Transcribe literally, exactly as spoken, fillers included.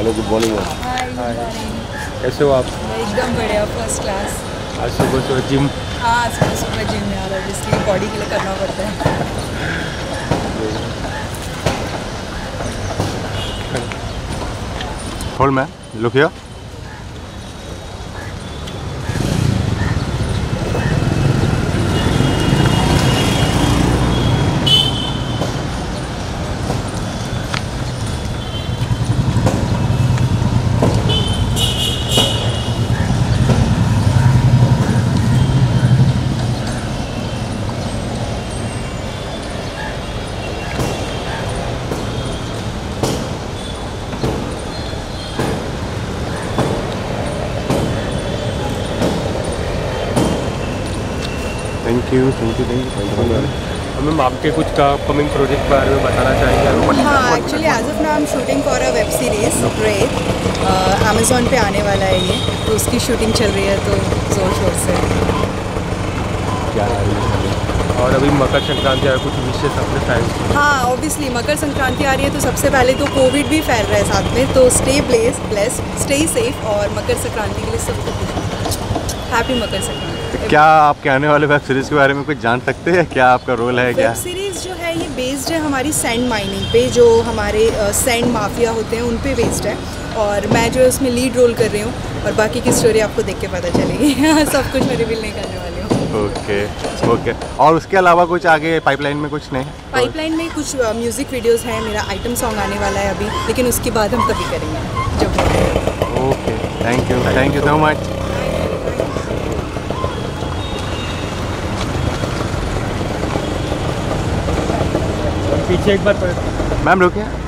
Hello, good morning ma'am. Hi, good morning. कैसे हो आप? एकदम बढ़िया, फर्स्ट क्लास। आज सुबह सुबह जिम? हाँ, सुबह सुबह जिम में आ रहा है, इसलिए बॉडी के लिए करना पड़ता है। Hold man, look here. Thank you thank you thank you ma'am ma'am आपके कुछ का अपकमिंग प्रोजेक्ट के बारे में बताना चाहेंगे? हाँ, actually as of now I am shooting for a web series red, Amazon पे आने वाला है ये, तो उसकी शूटिंग चल रही है, तो ज़ोर शोर से। क्या है? और अभी मकर संक्रांति आ कुछ विशेष अपने फैंस? हाँ, ऑब्वियसली मकर संक्रांति आ रही है, तो सबसे पहले तो कोविड भी फैल रहा है साथ में, तो stay bless blessed, stay safe, और मकर संक्रांति के लिए सबको हैप्पी मकर संक्रांति। क्या आपके आने वाले वेब सीरीज़ के बारे में कुछ जान सकते हैं? क्या आपका रोल है? क्या वेब सीरीज़ जो है ये बेस्ड है हमारी सैंड माइनिंग पे, जो हमारे सैंड माफिया होते हैं उन पे बेस्ड है, और मैं जो है उसमें लीड रोल कर रही हूँ, और बाकी की स्टोरी आपको देख के पता चलेगी। सब कुछ मैं रिवील नहीं करने वाली हूँ। Okay okay. और उसके अलावा कुछ आगे पाइपलाइन में कुछ नहीं? पाइपलाइन में कुछ म्यूज़िक वीडियोज़ हैं, मेरा आइटम सॉन्ग आने वाला है अभी, लेकिन उसके बाद हम कभी करेंगे जब। Okay, thank you thank you so much. पीछे एक बार मैम रुकिए।